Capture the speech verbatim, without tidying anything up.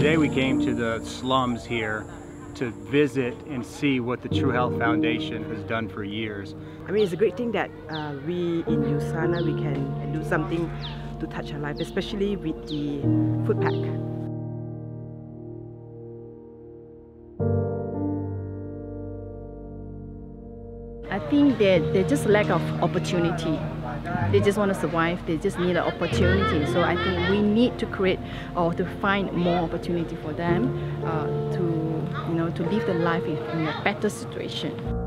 Today we came to the slums here to visit and see what the True Health Foundation has done for years. I mean, it's a great thing that uh, we in USANA, we can do something to touch our life, especially with the food pack. I think that they just lack of opportunity. They just want to survive, they just need an opportunity. So I think we need to create or to find more opportunity for them uh, to, you know, to live the life in a better situation.